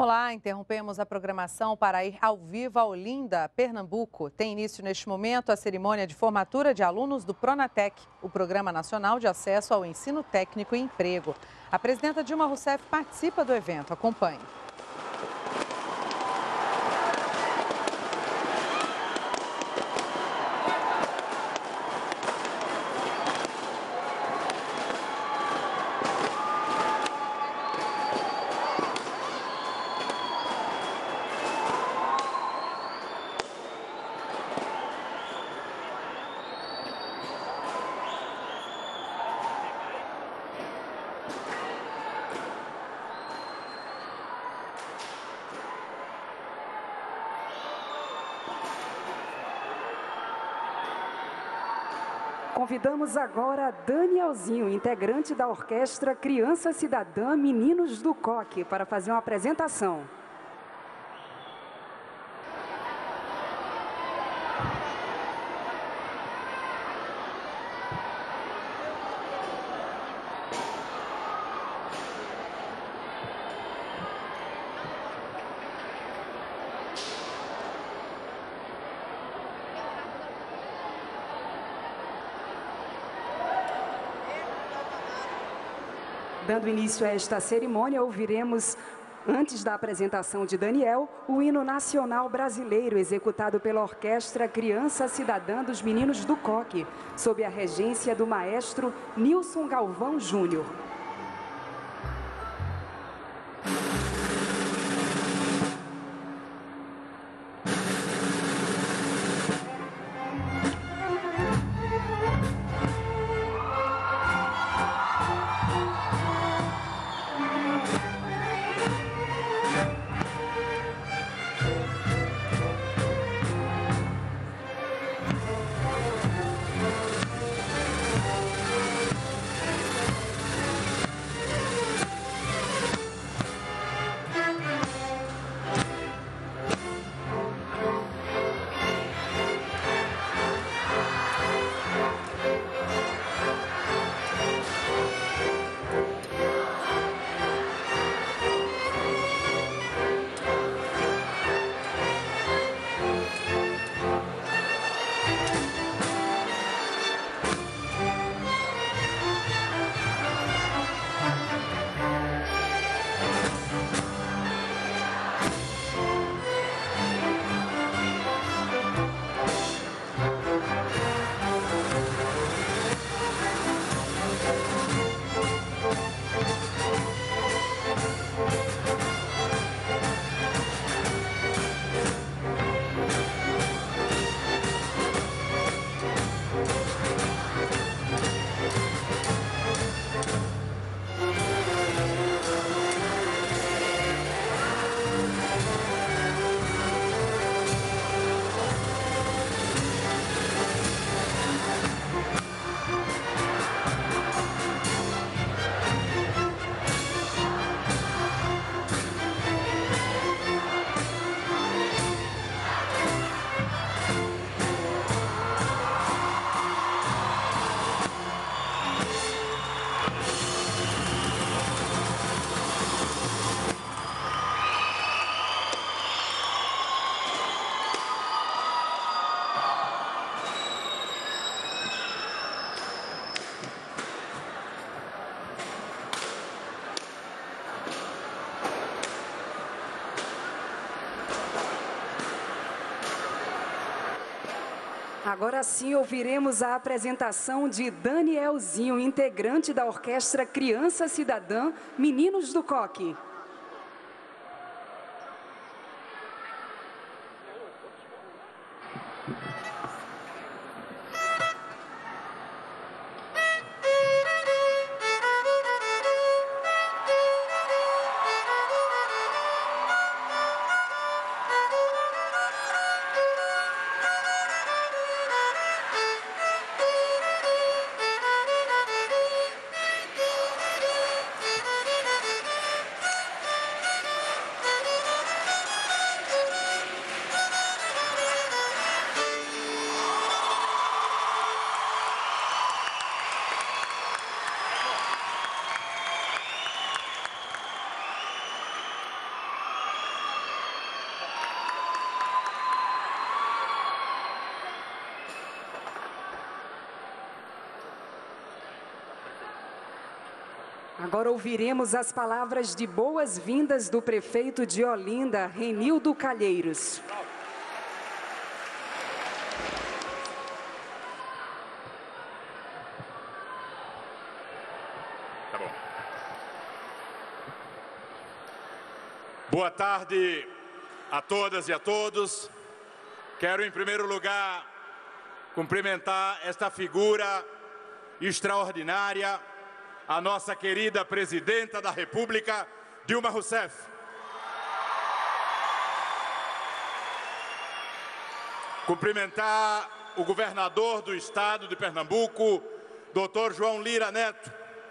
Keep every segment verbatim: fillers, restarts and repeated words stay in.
Olá, interrompemos a programação para ir ao vivo a Olinda, Pernambuco. Tem início neste momento a cerimônia de formatura de alunos do Pronatec, o Programa Nacional de Acesso ao Ensino Técnico e Emprego. A presidenta Dilma Rousseff participa do evento. Acompanhe. Convidamos agora Danielzinho, integrante da Orquestra Criança Cidadã Meninos do Coque, para fazer uma apresentação. Dando início a esta cerimônia, ouviremos, antes da apresentação de Daniel, o hino nacional brasileiro, executado pela Orquestra Criança Cidadã dos Meninos do Coque, sob a regência do maestro Nilson Galvão Júnior. Agora sim ouviremos a apresentação de Danielzinho, integrante da Orquestra Criança Cidadã Meninos do Coque. Agora ouviremos as palavras de boas-vindas do prefeito de Olinda, Renildo Calheiros. Tá bom. Boa tarde a todas e a todos. Quero, em primeiro lugar, cumprimentar esta figura extraordinária, a nossa querida Presidenta da República, Dilma Rousseff. Cumprimentar o governador do estado de Pernambuco, doutor João Lira Neto,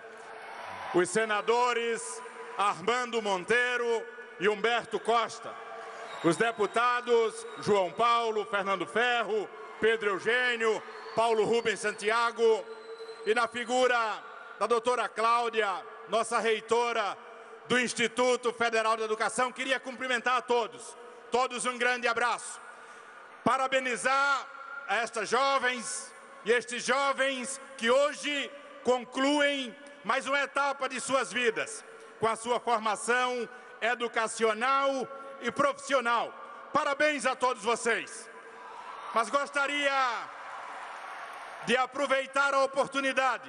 os senadores Armando Monteiro e Humberto Costa, os deputados João Paulo, Fernando Ferro, Pedro Eugênio, Paulo Rubens Santiago, e na figura da doutora Cláudia, nossa reitora do Instituto Federal de Educação, queria cumprimentar a todos, todos um grande abraço. Parabenizar a estas jovens e estes jovens que hoje concluem mais uma etapa de suas vidas, com a sua formação educacional e profissional. Parabéns a todos vocês. Mas gostaria de aproveitar a oportunidade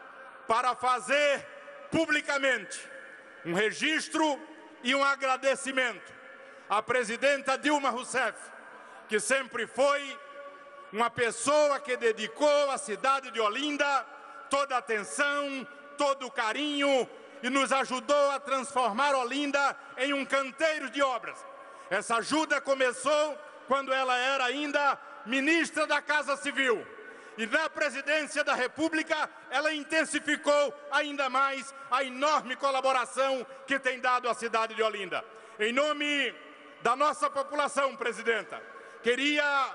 para fazer publicamente um registro e um agradecimento à presidenta Dilma Rousseff, que sempre foi uma pessoa que dedicou à cidade de Olinda toda a atenção, todo o carinho e nos ajudou a transformar Olinda em um canteiro de obras. Essa ajuda começou quando ela era ainda ministra da Casa Civil. E na presidência da República, ela intensificou ainda mais a enorme colaboração que tem dado à cidade de Olinda. Em nome da nossa população, presidenta, queria,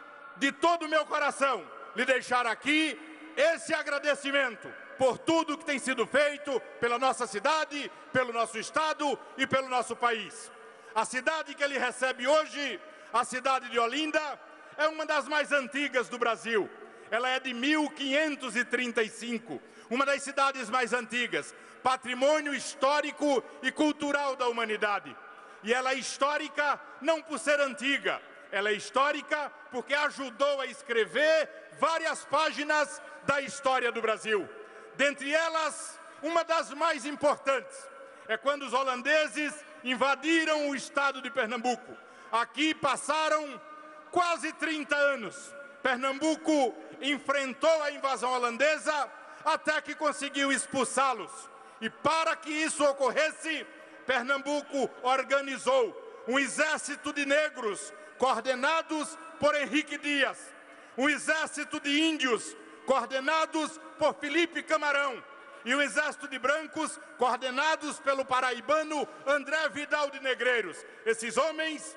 de todo o meu coração, lhe deixar aqui esse agradecimento por tudo que tem sido feito pela nossa cidade, pelo nosso estado e pelo nosso país. A cidade que ele recebe hoje, a cidade de Olinda, é uma das mais antigas do Brasil. Ela é de mil quinhentos e trinta e cinco, uma das cidades mais antigas, patrimônio histórico e cultural da humanidade. E ela é histórica não por ser antiga, ela é histórica porque ajudou a escrever várias páginas da história do Brasil. Dentre elas, uma das mais importantes é quando os holandeses invadiram o estado de Pernambuco. Aqui passaram quase trinta anos. Pernambuco enfrentou a invasão holandesa até que conseguiu expulsá-los. E para que isso ocorresse, Pernambuco organizou um exército de negros coordenados por Henrique Dias, um exército de índios coordenados por Felipe Camarão e um exército de brancos coordenados pelo paraibano André Vidal de Negreiros. Esses homens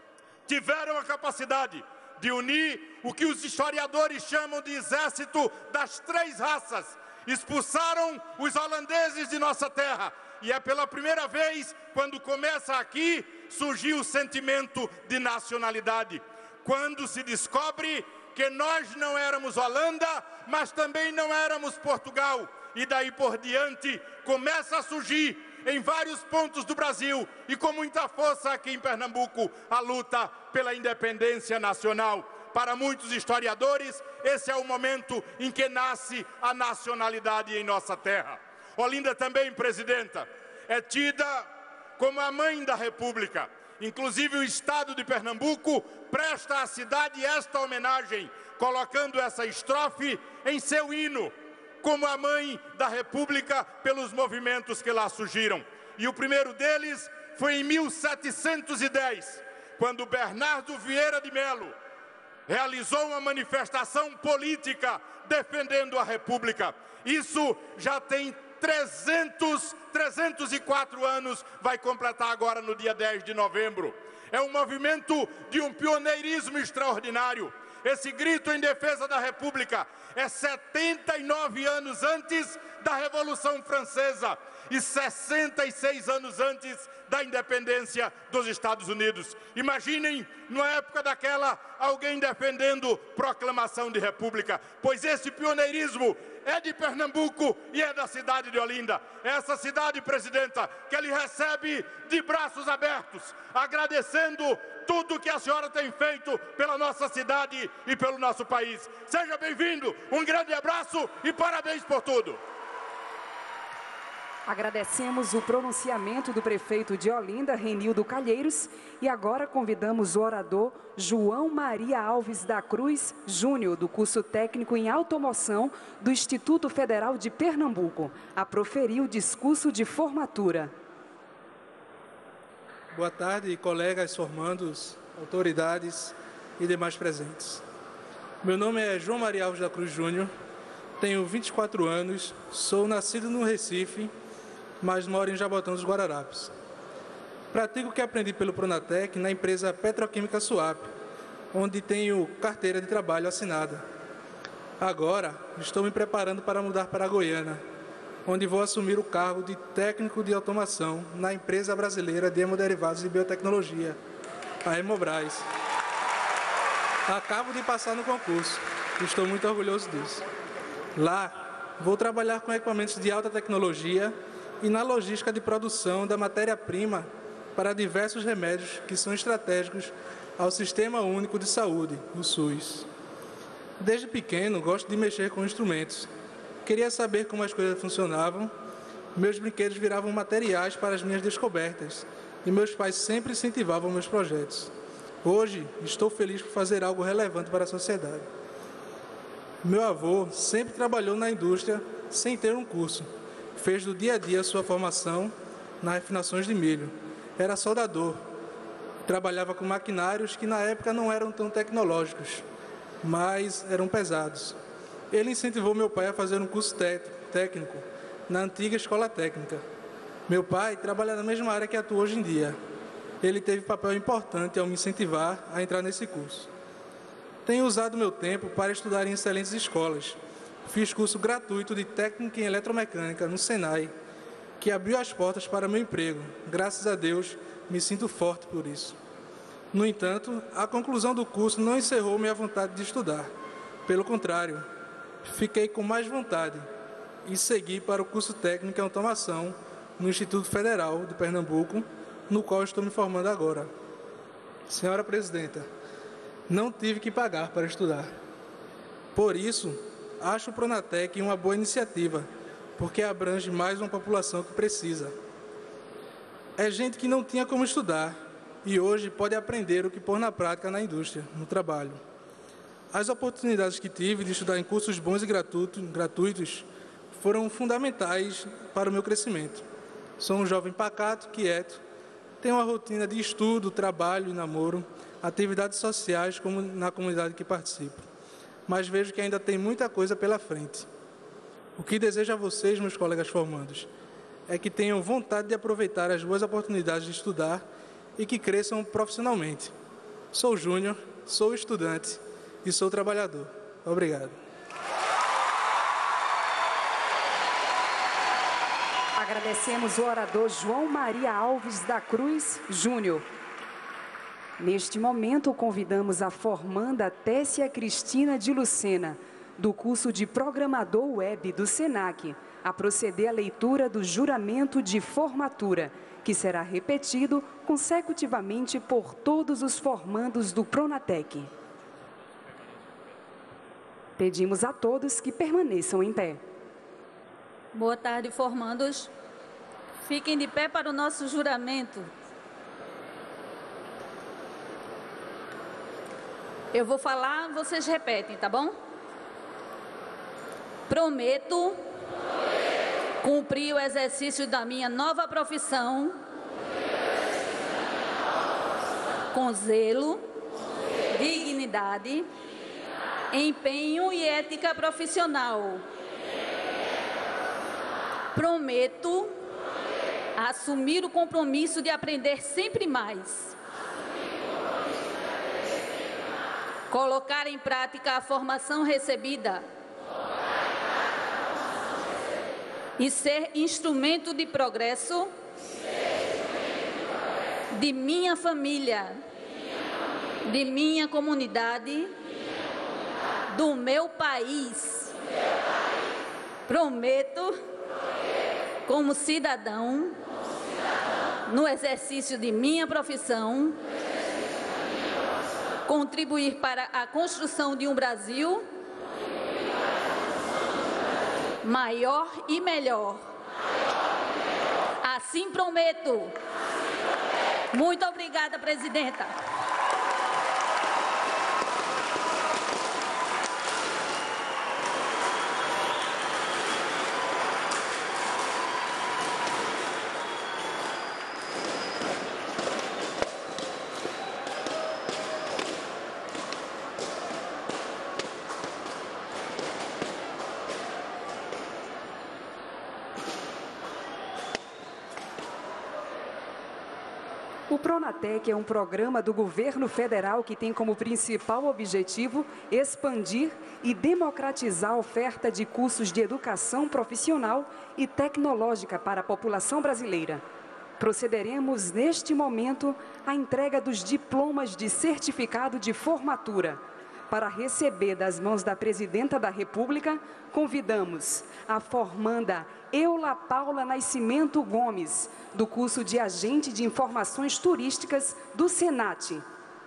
tiveram a capacidade de unir o que os historiadores chamam de exército das três raças. Expulsaram os holandeses de nossa terra. E é pela primeira vez, quando começa aqui, surgiu o sentimento de nacionalidade. Quando se descobre que nós não éramos Holanda, mas também não éramos Portugal. E daí por diante começa a surgir em vários pontos do Brasil e com muita força aqui em Pernambuco a luta pela independência nacional. Para muitos historiadores, esse é o momento em que nasce a nacionalidade em nossa terra. Olinda também, presidenta, é tida como a mãe da República. Inclusive o estado de Pernambuco presta à cidade esta homenagem, colocando essa estrofe em seu hino, como a mãe da República pelos movimentos que lá surgiram. E o primeiro deles foi em mil setecentos e dez, quando Bernardo Vieira de Melo realizou uma manifestação política defendendo a República. Isso já tem trezentos, trezentos e quatro anos, vai completar agora no dia dez de novembro. É um movimento de um pioneirismo extraordinário. Esse grito em defesa da República é setenta e nove anos antes da Revolução Francesa. e sessenta e seis anos antes da independência dos Estados Unidos. Imaginem, na época daquela, alguém defendendo proclamação de república, pois esse pioneirismo é de Pernambuco e é da cidade de Olinda. Essa cidade, presidenta, que ele recebe de braços abertos, agradecendo tudo que a senhora tem feito pela nossa cidade e pelo nosso país. Seja bem-vindo, um grande abraço e parabéns por tudo. Agradecemos o pronunciamento do prefeito de Olinda, Renildo Calheiros, e agora convidamos o orador João Maria Alves da Cruz Júnior, do curso técnico em automoção do Instituto Federal de Pernambuco, a proferir o discurso de formatura. Boa tarde, colegas formandos, autoridades e demais presentes. Meu nome é João Maria Alves da Cruz Júnior, tenho vinte e quatro anos, sou nascido no Recife, mas moro em Jabotão dos Guararapes. Pratico o que aprendi pelo Pronatec na empresa Petroquímica Suap, onde tenho carteira de trabalho assinada. Agora, estou me preparando para mudar para Goiânia, onde vou assumir o cargo de técnico de automação na empresa brasileira de hemoderivados e biotecnologia, a Hemobras. Acabo de passar no concurso, estou muito orgulhoso disso. Lá, vou trabalhar com equipamentos de alta tecnologia e na logística de produção da matéria-prima para diversos remédios que são estratégicos ao Sistema Único de Saúde, o SUS. Desde pequeno, gosto de mexer com instrumentos. Queria saber como as coisas funcionavam. Meus brinquedos viravam materiais para as minhas descobertas e meus pais sempre incentivavam meus projetos. Hoje, estou feliz por fazer algo relevante para a sociedade. Meu avô sempre trabalhou na indústria sem ter um curso. Fez do dia a dia sua formação nas refinações de milho. Era soldador. Trabalhava com maquinários que na época não eram tão tecnológicos, mas eram pesados. Ele incentivou meu pai a fazer um curso técnico na antiga escola técnica. Meu pai trabalha na mesma área que atua hoje em dia. Ele teve papel importante ao me incentivar a entrar nesse curso. Tenho usado meu tempo para estudar em excelentes escolas. Fiz curso gratuito de técnica em eletromecânica no Senai, que abriu as portas para meu emprego. Graças a Deus, me sinto forte por isso. No entanto, a conclusão do curso não encerrou minha vontade de estudar. Pelo contrário, fiquei com mais vontade e segui para o curso técnico em automação no Instituto Federal de Pernambuco, no qual estou me formando agora. Senhora Presidenta, não tive que pagar para estudar. Por isso, acho o Pronatec uma boa iniciativa, porque abrange mais uma população que precisa. É gente que não tinha como estudar e hoje pode aprender o que pôr na prática na indústria, no trabalho. As oportunidades que tive de estudar em cursos bons e gratuitos foram fundamentais para o meu crescimento. Sou um jovem pacato, quieto, tenho uma rotina de estudo, trabalho e namoro, atividades sociais como na comunidade que participo. Mas vejo que ainda tem muita coisa pela frente. O que desejo a vocês, meus colegas formandos, é que tenham vontade de aproveitar as boas oportunidades de estudar e que cresçam profissionalmente. Sou júnior, sou estudante e sou trabalhador. Obrigado. Agradecemos o orador João Maria Alves da Cruz Júnior. Neste momento, convidamos a formanda Tessia Cristina de Lucena, do curso de Programador Web do SENAC, a proceder à leitura do juramento de formatura, que será repetido consecutivamente por todos os formandos do Pronatec. Pedimos a todos que permaneçam em pé. Boa tarde, formandos. Fiquem de pé para o nosso juramento. Eu vou falar, vocês repetem, tá bom? Prometo cumprir o exercício da minha nova profissão com zelo, dignidade, empenho e ética profissional. Prometo assumir o compromisso de aprender sempre mais. Colocar em prática a formação recebida. e ser instrumento de progresso de minha família, de minha comunidade, do meu país. Prometo, como cidadão, no exercício de minha profissão, contribuir para a construção de um Brasil maior e melhor. Assim prometo. Muito obrigada, presidenta. O Pronatec é um programa do governo federal que tem como principal objetivo expandir e democratizar a oferta de cursos de educação profissional e tecnológica para a população brasileira. Procederemos, neste momento, à entrega dos diplomas de certificado de formatura. Para receber das mãos da Presidenta da República, convidamos a formanda Eula Paula Nascimento Gomes, do curso de Agente de Informações Turísticas do Senat.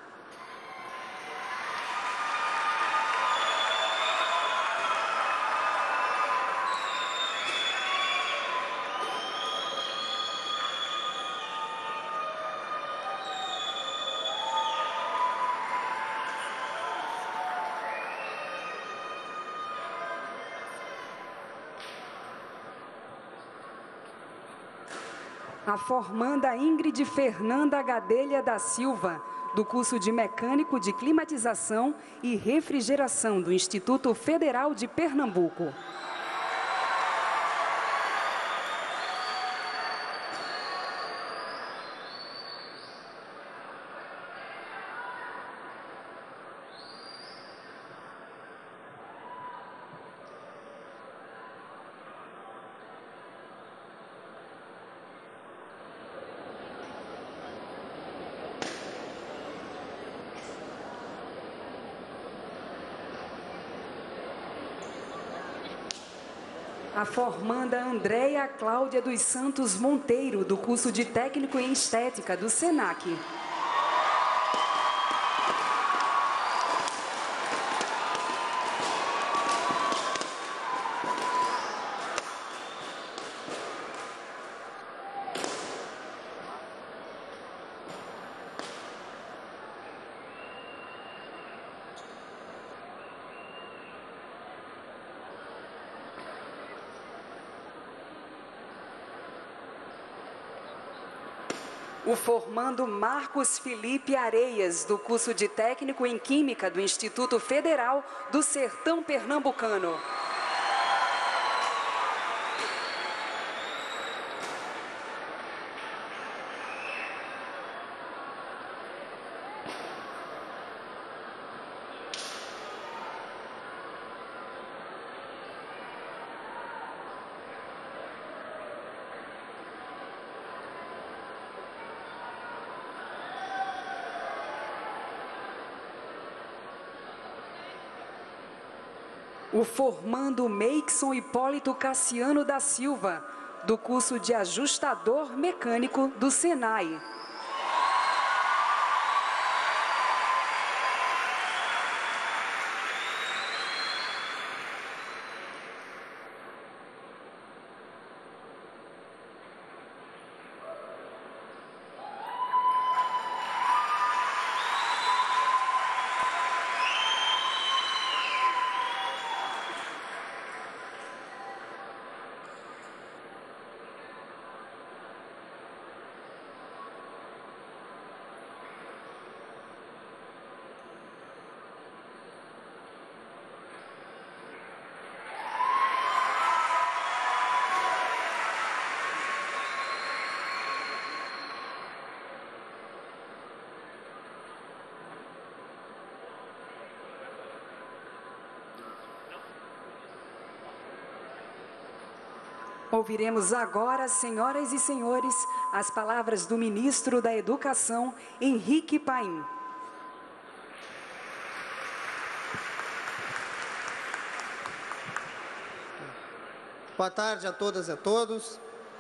A formanda Ingrid Fernanda Gadelha da Silva, do curso de Mecânico de Climatização e Refrigeração do Instituto Federal de Pernambuco. A formanda Andréia Cláudia dos Santos Monteiro, do curso de Técnico em Estética do Senac. O formando Marcos Felipe Areias, do curso de Técnico em Química do Instituto Federal do Sertão Pernambucano. O formando Meixon Hipólito Cassiano da Silva, do curso de Ajustador Mecânico do Senai. Ouviremos agora, senhoras e senhores, as palavras do ministro da Educação, Henrique Paim. Boa tarde a todas e a todos.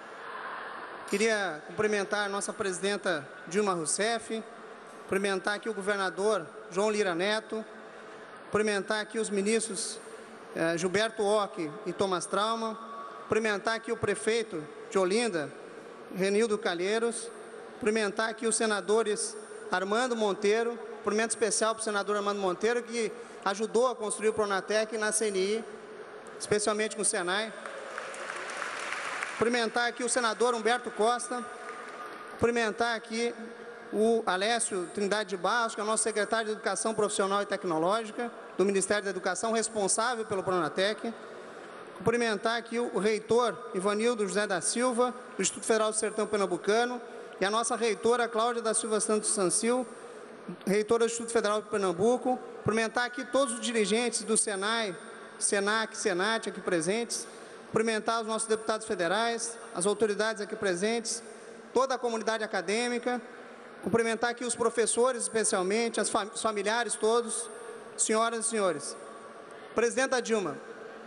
Queria cumprimentar a nossa presidenta Dilma Rousseff, cumprimentar aqui o governador João Lira Neto, cumprimentar aqui os ministros eh, Gilberto Ock e Thomas Trauma, cumprimentar aqui o prefeito de Olinda, Renildo Calheiros, cumprimentar aqui os senadores Armando Monteiro, cumprimento especial para o senador Armando Monteiro, que ajudou a construir o Pronatec na C N I, especialmente com o Senai. Cumprimentar aqui o senador Humberto Costa, cumprimentar aqui o Alessio Trindade de Barros, que é o nosso secretário de Educação Profissional e Tecnológica, do Ministério da Educação, responsável pelo Pronatec. Cumprimentar aqui o reitor Ivanildo José da Silva, do Instituto Federal do Sertão Pernambucano, e a nossa reitora Cláudia da Silva Santos Sancil, reitora do Instituto Federal de Pernambuco. Cumprimentar aqui todos os dirigentes do Senai, Senac, Senat aqui presentes. Cumprimentar os nossos deputados federais, as autoridades aqui presentes, toda a comunidade acadêmica, cumprimentar aqui os professores especialmente, as fam- os familiares todos, senhoras e senhores. Presidenta Dilma,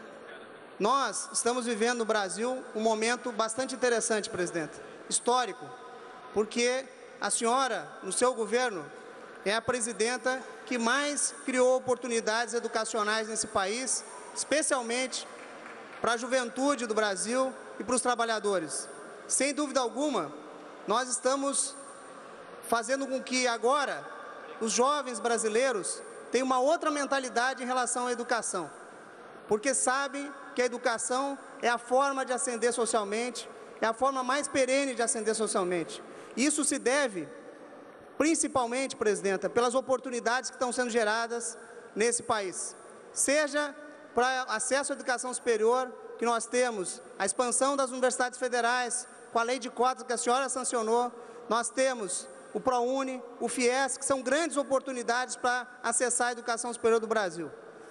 nós estamos vivendo no Brasil um momento bastante interessante, presidenta, histórico, porque a senhora, no seu governo, é a presidenta que mais criou oportunidades educacionais nesse país, especialmente para a juventude do Brasil e para os trabalhadores. Sem dúvida alguma, nós estamos fazendo com que agora os jovens brasileiros tenham uma outra mentalidade em relação à educação, porque sabem que a educação é a forma de ascender socialmente, é a forma mais perene de ascender socialmente. Isso se deve, principalmente, presidenta, pelas oportunidades que estão sendo geradas nesse país, seja para acesso à educação superior, que nós temos a expansão das universidades federais, com a lei de cotas que a senhora sancionou, nós temos o ProUni, o FIES, que são grandes oportunidades para acessar a educação superior do Brasil.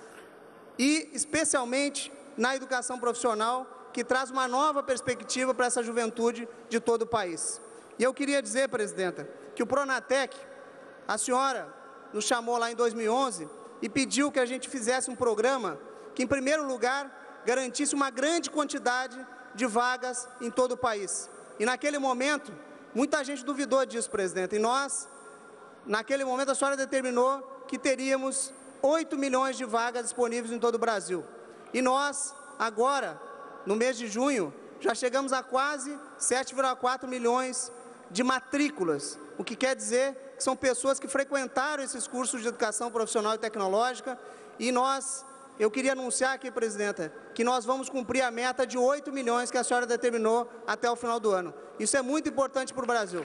E, especialmente, na educação profissional, que traz uma nova perspectiva para essa juventude de todo o país. E eu queria dizer, presidenta, que o Pronatec, a senhora nos chamou lá em dois mil e onze e pediu que a gente fizesse um programa que, em primeiro lugar, garantisse uma grande quantidade de vagas em todo o país. E, naquele momento, muita gente duvidou disso, presidente. E nós, naquele momento, a senhora determinou que teríamos oito milhões de vagas disponíveis em todo o Brasil. E nós, agora, no mês de junho, já chegamos a quase sete vírgula quatro milhões de matrículas, o que quer dizer que são pessoas que frequentaram esses cursos de educação profissional e tecnológica, e nós... Eu queria anunciar aqui, presidenta, que nós vamos cumprir a meta de oito milhões que a senhora determinou até o final do ano. Isso é muito importante para o Brasil.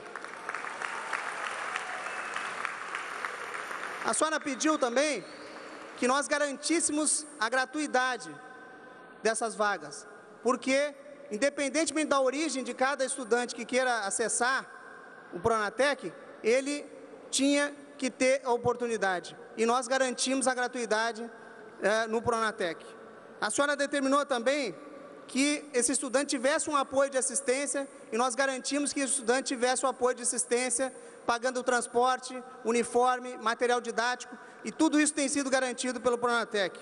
A senhora pediu também que nós garantíssemos a gratuidade dessas vagas, porque, independentemente da origem de cada estudante que queira acessar o Pronatec, ele tinha que ter a oportunidade. E nós garantimos a gratuidade É, no Pronatec. A senhora determinou também que esse estudante tivesse um apoio de assistência e nós garantimos que esse estudante tivesse o apoio de assistência, pagando o transporte, uniforme, material didático, e tudo isso tem sido garantido pelo Pronatec.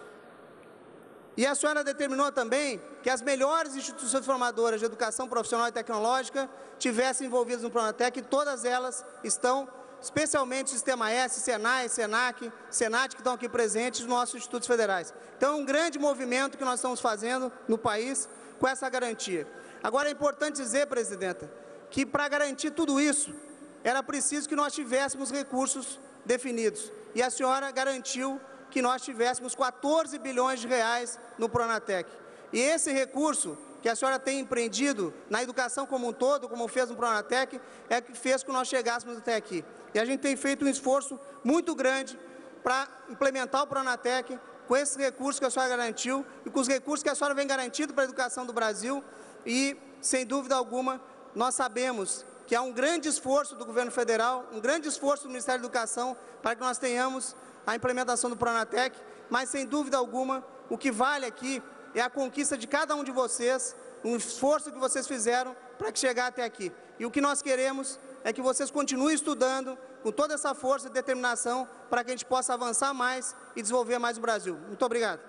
E a senhora determinou também que as melhores instituições formadoras de educação profissional e tecnológica tivessem envolvidas no Pronatec, e todas elas estão, especialmente o Sistema S, Senai, Senac, Senat, que estão aqui presentes, nos nossos institutos federais. Então, é um grande movimento que nós estamos fazendo no país com essa garantia. Agora, é importante dizer, presidenta, que para garantir tudo isso, era preciso que nós tivéssemos recursos definidos. E a senhora garantiu que nós tivéssemos quatorze bilhões de reais no Pronatec. E esse recurso que a senhora tem empreendido na educação como um todo, como fez no Pronatec, é que fez com que nós chegássemos até aqui. E a gente tem feito um esforço muito grande para implementar o Pronatec com esses recursos que a senhora garantiu e com os recursos que a senhora vem garantindo para a educação do Brasil. E, sem dúvida alguma, nós sabemos que há um grande esforço do governo federal, um grande esforço do Ministério da Educação para que nós tenhamos a implementação do Pronatec, mas, sem dúvida alguma, o que vale aqui é a conquista de cada um de vocês o esforço que vocês fizeram para chegar até aqui. E o que nós queremos é que vocês continuem estudando com toda essa força e determinação para que a gente possa avançar mais e desenvolver mais o Brasil. Muito obrigado.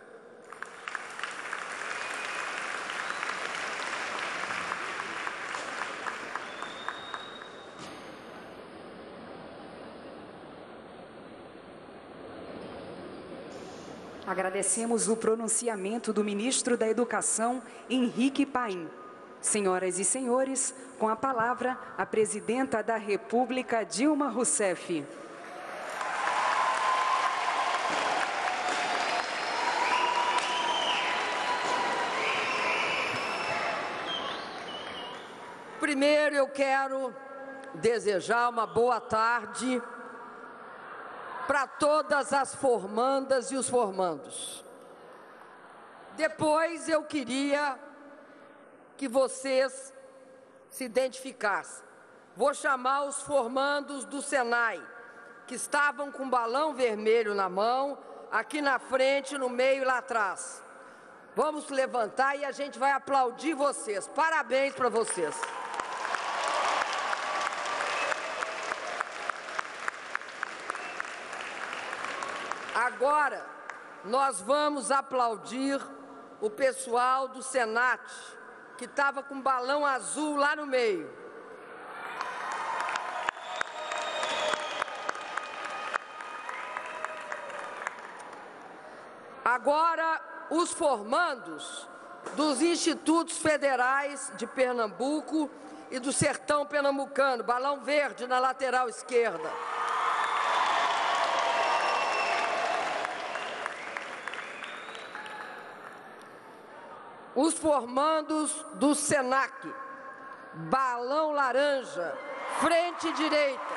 Agradecemos o pronunciamento do ministro da Educação, Henrique Paim. Senhoras e senhores, com a palavra, a presidenta da República, Dilma Rousseff. Primeiro, eu quero desejar uma boa tarde para todas as formandas e os formandos. Depois, eu queria que vocês se identificassem. Vou chamar os formandos do Senai, que estavam com um balão vermelho na mão, aqui na frente, no meio e lá atrás. Vamos levantar e a gente vai aplaudir vocês. Parabéns para vocês. Agora, nós vamos aplaudir o pessoal do Senat, que estava com um balão azul lá no meio. Agora, os formandos dos Institutos Federais de Pernambuco e do Sertão Pernambucano, balão verde na lateral esquerda. Os formandos do Senac, balão laranja, frente direita.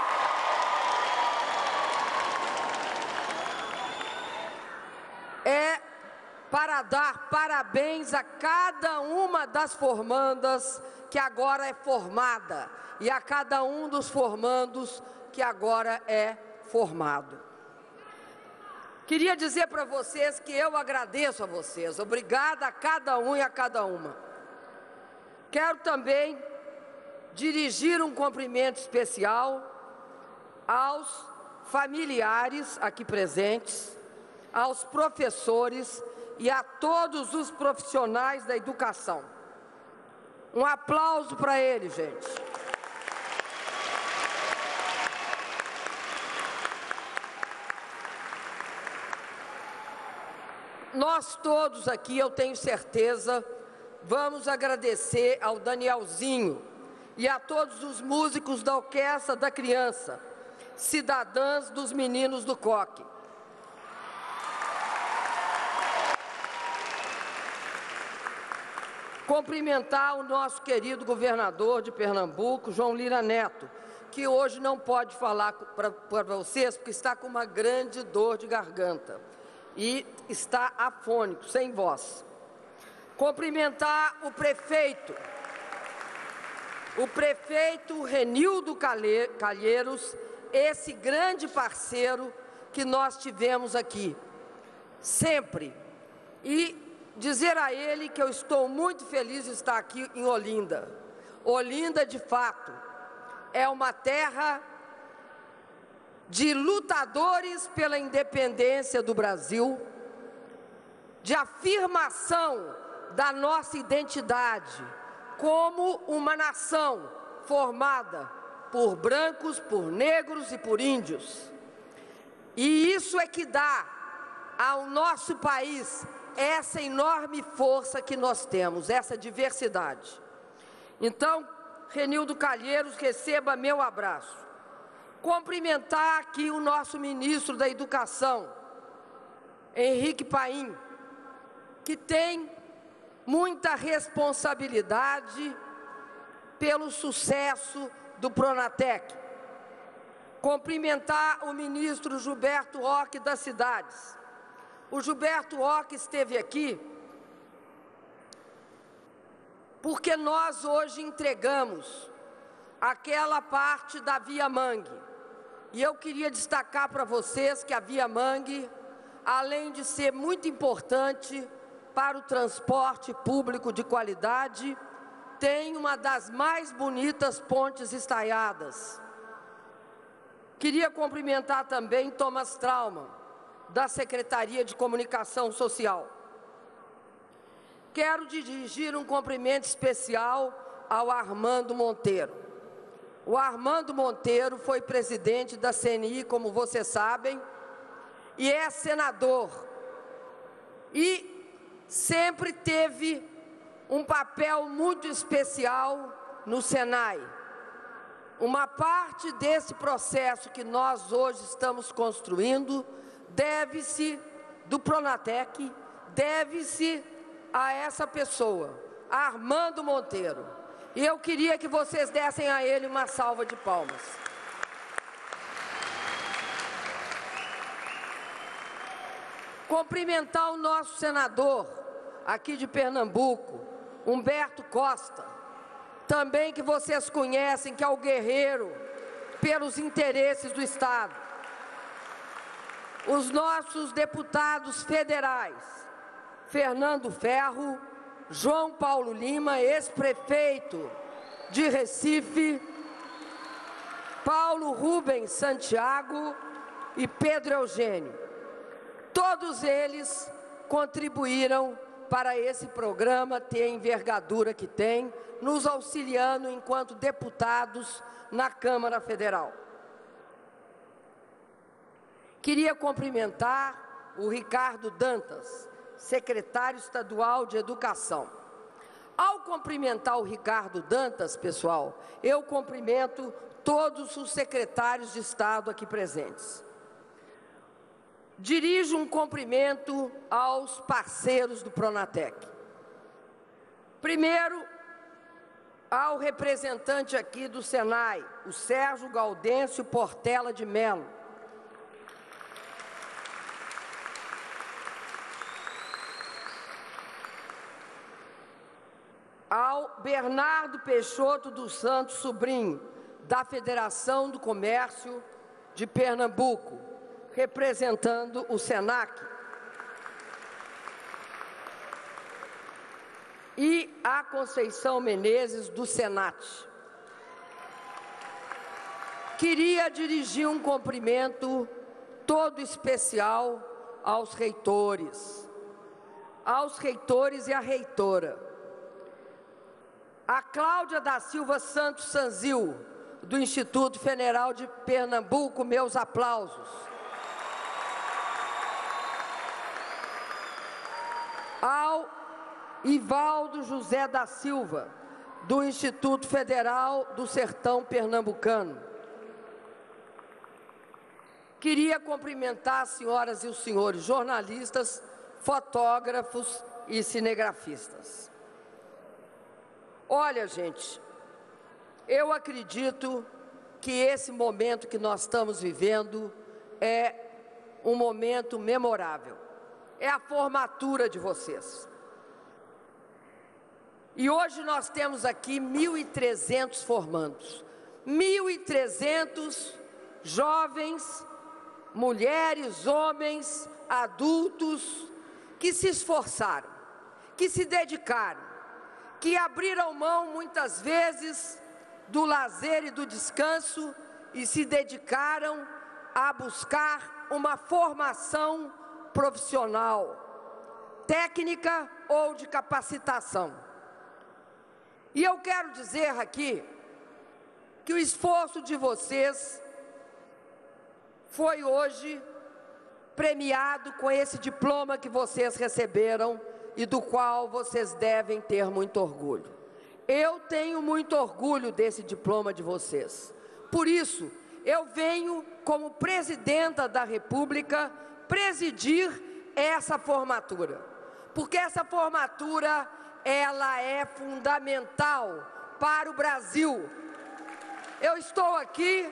É para dar parabéns a cada uma das formandas que agora é formada e a cada um dos formandos que agora é formado. Queria dizer para vocês que eu agradeço a vocês, obrigada a cada um e a cada uma. Quero também dirigir um cumprimento especial aos familiares aqui presentes, aos professores e a todos os profissionais da educação. Um aplauso para eles, gente. Nós todos aqui, eu tenho certeza, vamos agradecer ao Danielzinho e a todos os músicos da Orquestra da Criança, cidadãs dos meninos do Coque. Cumprimentar o nosso querido governador de Pernambuco, João Lira Neto, que hoje não pode falar para vocês porque está com uma grande dor de garganta e está afônico, sem voz. Cumprimentar o prefeito, o prefeito Renildo Calheiros, esse grande parceiro que nós tivemos aqui, sempre. E dizer a ele que eu estou muito feliz de estar aqui em Olinda. Olinda, de fato, é uma terra de lutadores pela independência do Brasil, de afirmação da nossa identidade como uma nação formada por brancos, por negros e por índios. E isso é que dá ao nosso país essa enorme força que nós temos, essa diversidade. Então, Renildo Calheiros, receba meu abraço. Cumprimentar aqui o nosso ministro da Educação, Henrique Paim, que tem muita responsabilidade pelo sucesso do Pronatec. Cumprimentar o ministro Gilberto Occhi das Cidades. O Gilberto Occhi esteve aqui porque nós hoje entregamos aquela parte da Via Mangue. E eu queria destacar para vocês que a Via Mangue, além de ser muito importante para o transporte público de qualidade, tem uma das mais bonitas pontes estaiadas. Queria cumprimentar também Thomas Trauman, da Secretaria de Comunicação Social. Quero dirigir um cumprimento especial ao Armando Monteiro. O Armando Monteiro foi presidente da C N I, como vocês sabem, e é senador. E sempre teve um papel muito especial no Senai. Uma parte desse processo que nós hoje estamos construindo deve-se do Pronatec, deve-se a essa pessoa, Armando Monteiro. E eu queria que vocês dessem a ele uma salva de palmas. Cumprimentar o nosso senador aqui de Pernambuco, Humberto Costa, também que vocês conhecem, que é o guerreiro pelos interesses do Estado. Os nossos deputados federais, Fernando Ferro, João Paulo Lima, ex-prefeito de Recife, Paulo Rubens Santiago e Pedro Eugênio. Todos eles contribuíram para esse programa ter a envergadura que tem, nos auxiliando enquanto deputados na Câmara Federal. Queria cumprimentar o Ricardo Dantas, secretário estadual de Educação. Ao cumprimentar o Ricardo Dantas, pessoal, eu cumprimento todos os secretários de Estado aqui presentes. Dirijo um cumprimento aos parceiros do Pronatec. Primeiro, ao representante aqui do Senai, o Sérgio Gaudêncio Portela de Mello. Ao Bernardo Peixoto dos Santos Sobrinho, da Federação do Comércio de Pernambuco, representando o SENAC. E a Conceição Menezes, do SENAT. Queria dirigir um cumprimento todo especial aos reitores, aos reitores e à reitora. A Cláudia da Silva Santos Sanzil, do Instituto Federal de Pernambuco, meus aplausos. Ao Ivaldo José da Silva, do Instituto Federal do Sertão Pernambucano. Queria cumprimentar as senhoras e os senhores jornalistas, fotógrafos e cinegrafistas. Olha, gente, eu acredito que esse momento que nós estamos vivendo é um momento memorável. É a formatura de vocês. E hoje nós temos aqui mil e trezentos formandos. mil e trezentos jovens, mulheres, homens, adultos, que se esforçaram, que se dedicaram, que abriram mão, muitas vezes, do lazer e do descanso e se dedicaram a buscar uma formação profissional, técnica ou de capacitação. E eu quero dizer aqui que o esforço de vocês foi hoje premiado com esse diploma que vocês receberam e do qual vocês devem ter muito orgulho. Eu tenho muito orgulho desse diploma de vocês. Por isso, eu venho, como presidenta da República, presidir essa formatura. Porque essa formatura, ela é fundamental para o Brasil. Eu estou aqui,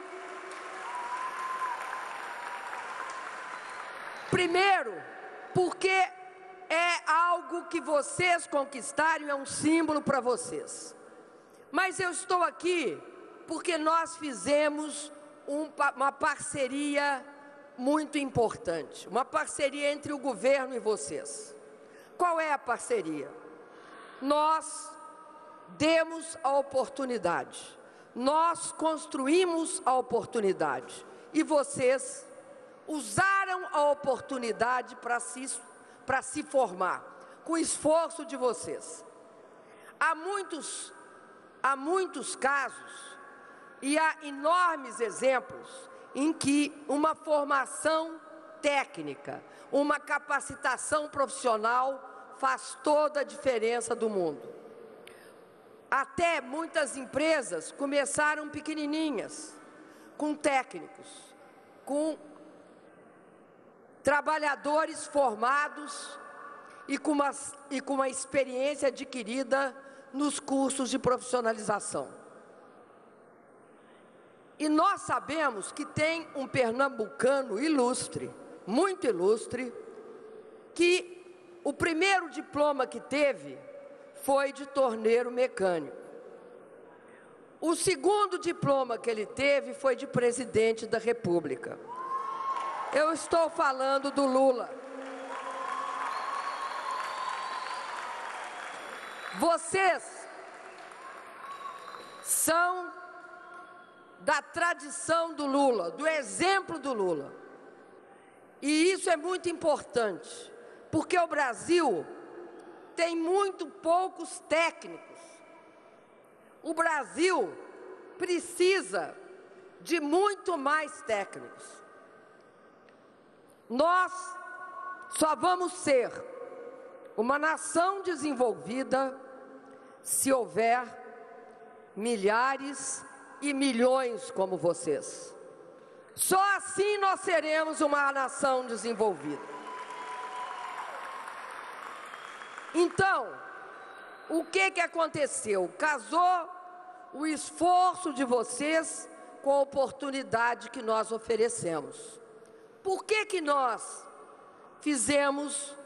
primeiro, porque é algo que vocês conquistaram, é um símbolo para vocês. Mas eu estou aqui porque nós fizemos um, uma parceria muito importante, uma parceria entre o governo e vocês, Qual é a parceria? Nós demos a oportunidade, nós construímos a oportunidade e vocês usaram a oportunidade para se, para se formar, com o esforço de vocês. Há muitos, há muitos casos e há enormes exemplos em que uma formação técnica, uma capacitação profissional faz toda a diferença do mundo. Até muitas empresas começaram pequenininhas, com técnicos, com trabalhadores formados e com uma, e com uma experiência adquirida nos cursos de profissionalização. E nós sabemos que tem um pernambucano ilustre, muito ilustre, que o primeiro diploma que teve foi de torneiro mecânico. O segundo diploma que ele teve foi de presidente da República. Eu estou falando do Lula. Vocês são da tradição do Lula, do exemplo do Lula. E isso é muito importante, porque o Brasil tem muito poucos técnicos. O Brasil precisa de muito mais técnicos. Nós só vamos ser uma nação desenvolvida se houver milhares e milhões como vocês. Só assim nós seremos uma nação desenvolvida. Então, o que que aconteceu? Casou o esforço de vocês com a oportunidade que nós oferecemos. Por que que nós fizemos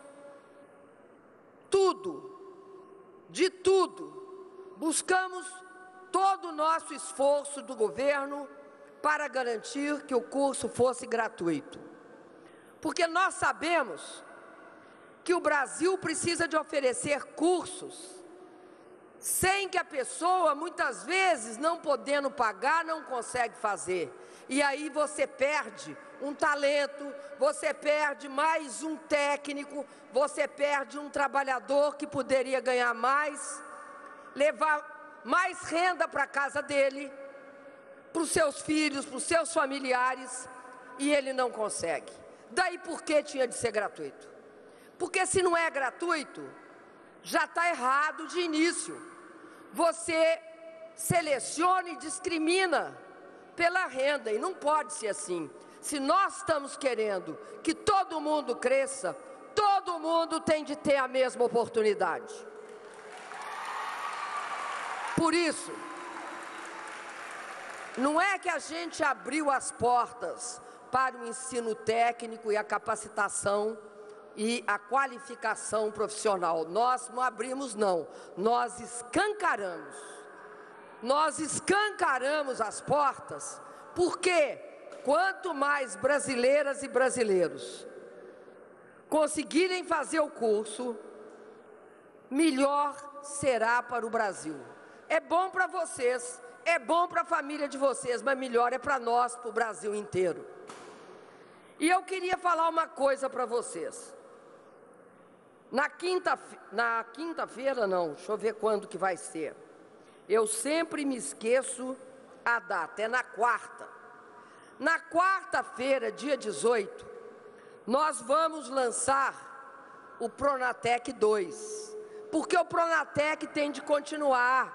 tudo, de tudo, buscamos todo o nosso esforço do governo para garantir que o curso fosse gratuito? Porque nós sabemos que o Brasil precisa de oferecer cursos sem que a pessoa, muitas vezes, não podendo pagar, não consegue fazer. E aí você perde um talento, você perde mais um técnico, você perde um trabalhador que poderia ganhar mais, levar mais renda para a casa dele, para os seus filhos, para os seus familiares, e ele não consegue. Daí por que tinha de ser gratuito? Porque se não é gratuito, já está errado de início. Você seleciona e discrimina pela renda, e não pode ser assim. Se nós estamos querendo que todo mundo cresça, todo mundo tem de ter a mesma oportunidade. Por isso, não é que a gente abriu as portas para o ensino técnico e a capacitação e a qualificação profissional. Nós não abrimos, não. Nós escancaramos. Nós escancaramos as portas, porque quanto mais brasileiras e brasileiros conseguirem fazer o curso, melhor será para o Brasil. É bom para vocês, é bom para a família de vocês, mas melhor é para nós, para o Brasil inteiro. E eu queria falar uma coisa para vocês. Na quinta, na quinta-feira, não, deixa eu ver quando que vai ser. Eu sempre me esqueço a data, é na quarta. Na quarta-feira, dia dezoito, nós vamos lançar o Pronatec dois, porque o Pronatec tem de continuar.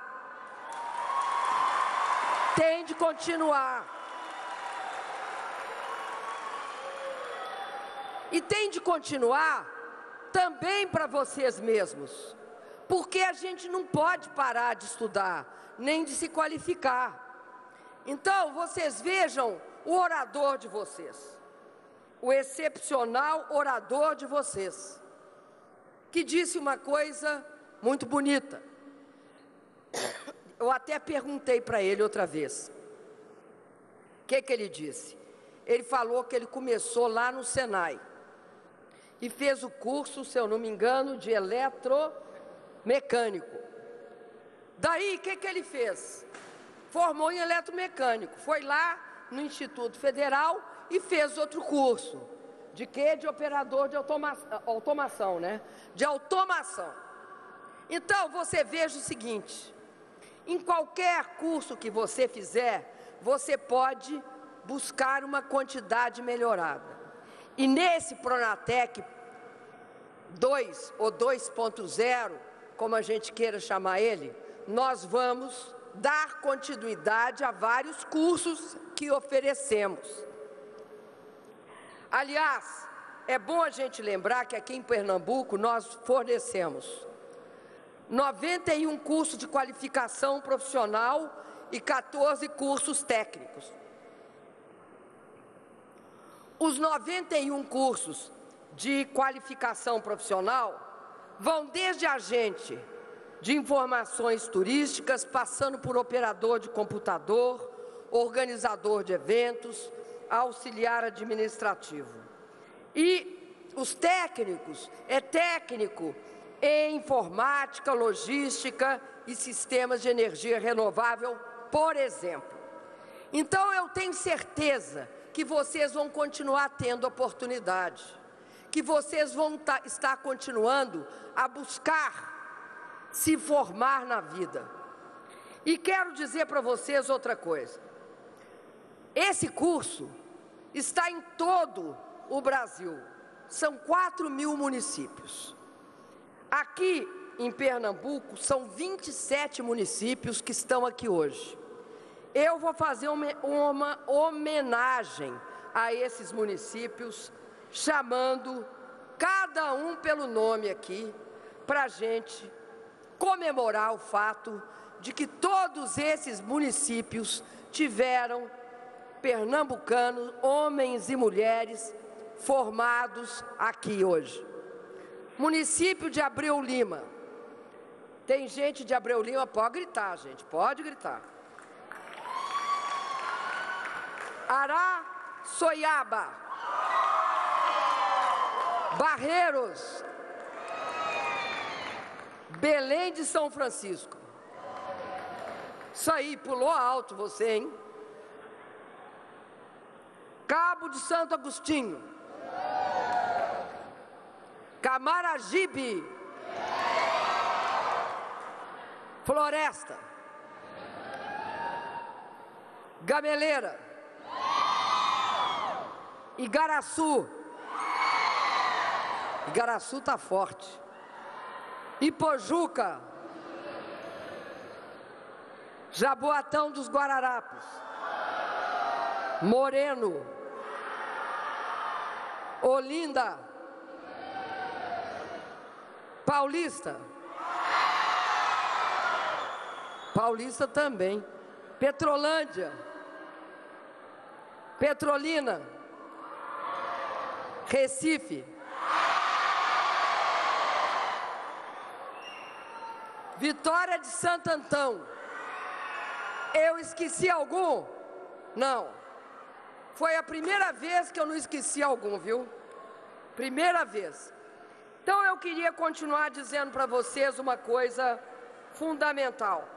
Tem de continuar. E tem de continuar também para vocês mesmos, porque a gente não pode parar de estudar, nem de se qualificar. Então, vocês vejam o orador de vocês, o excepcional orador de vocês, que disse uma coisa muito bonita. Eu até perguntei para ele outra vez. O que que ele disse? Ele falou que ele começou lá no Senai. e fez o curso, se eu não me engano, de eletromecânico. Daí, o que, que ele fez? Formou em eletromecânico, foi lá no Instituto Federal e fez outro curso. De quê? De operador de automa automação, né? De automação. Então, você veja o seguinte, em qualquer curso que você fizer, você pode buscar uma quantidade melhorada. E nesse Pronatec dois ou dois ponto zero, como a gente queira chamar ele, nós vamos dar continuidade a vários cursos que oferecemos. Aliás, é bom a gente lembrar que aqui em Pernambuco nós fornecemos noventa e um cursos de qualificação profissional e quatorze cursos técnicos. Os noventa e um cursos de qualificação profissional vão desde agente de informações turísticas, passando por operador de computador, organizador de eventos, auxiliar administrativo. E os técnicos, é técnico em informática, logística e sistemas de energia renovável, por exemplo. Então, eu tenho certeza que vocês vão continuar tendo oportunidade, que vocês vão estar continuando a buscar se formar na vida. E quero dizer para vocês outra coisa. Esse curso está em todo o Brasil. São quatro mil municípios. Aqui em Pernambuco, são vinte e sete municípios que estão aqui hoje. Eu vou fazer uma, uma homenagem a esses municípios, chamando cada um pelo nome aqui, para a gente comemorar o fato de que todos esses municípios tiveram pernambucanos, homens e mulheres, formados aqui hoje. Município de Abreu Lima. Tem gente de Abreu Lima, pode gritar, gente, pode gritar. Araçoiaba, Barreiros, Belém de São Francisco. Isso aí, pulou alto você, hein? Cabo de Santo Agostinho, Camaragibe, Floresta, Gameleira, Igaraçu. Igaraçu tá forte. Ipojuca, Jaboatão dos Guararapes, Moreno, Olinda, Paulista, Paulista também, Petrolândia, Petrolina, Recife, Vitória de Santo Antão. Eu esqueci algum? Não. Foi a primeira vez que eu não esqueci algum, viu? Primeira vez. Então eu queria continuar dizendo para vocês uma coisa fundamental.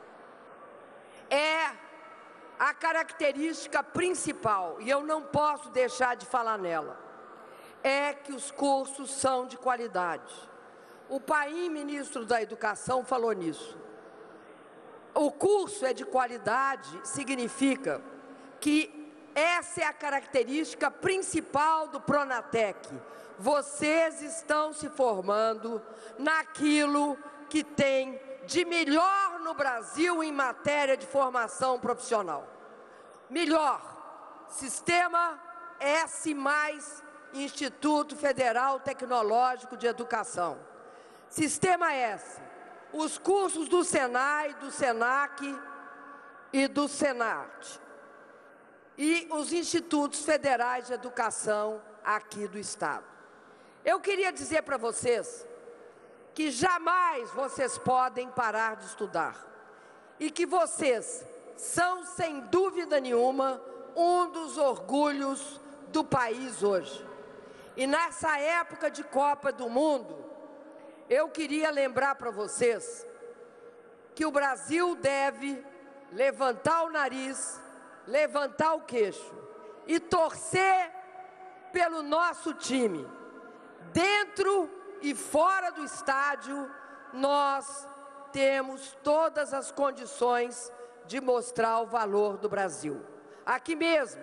É a característica principal, e eu não posso deixar de falar nela, é que os cursos são de qualidade. O Paim, ministro da Educação, falou nisso. O curso é de qualidade, significa que essa é a característica principal do Pronatec. Vocês estão se formando naquilo que tem de melhor no Brasil em matéria de formação profissional. Melhor, Sistema S mais Instituto Federal Tecnológico de Educação. Sistema S, os cursos do Senai, do Senac e do Senat. E os institutos federais de educação aqui do Estado. Eu queria dizer para vocês que jamais vocês podem parar de estudar. E que vocês são, sem dúvida nenhuma, um dos orgulhos do país hoje. E nessa época de Copa do Mundo, eu queria lembrar para vocês que o Brasil deve levantar o nariz, levantar o queixo e torcer pelo nosso time. Dentro e fora do estádio, nós temos todas as condições de mostrar o valor do Brasil. Aqui mesmo,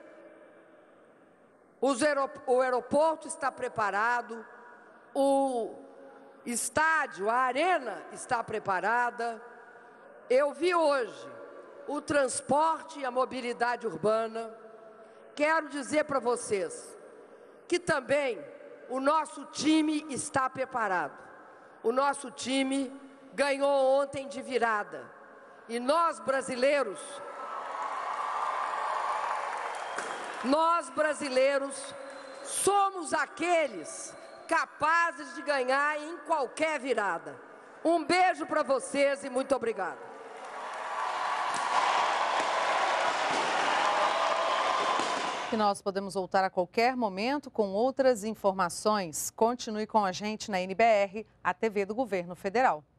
os aerop- o aeroporto está preparado, o estádio, a arena está preparada. Eu vi hoje o transporte e a mobilidade urbana. Quero dizer para vocês que também o nosso time está preparado. O nosso time ganhou ontem de virada. E nós brasileiros, nós brasileiros somos aqueles capazes de ganhar em qualquer virada. Um beijo para vocês e muito obrigada. Que nós podemos voltar a qualquer momento com outras informações. Continue com a gente na N B R, a T V do Governo Federal.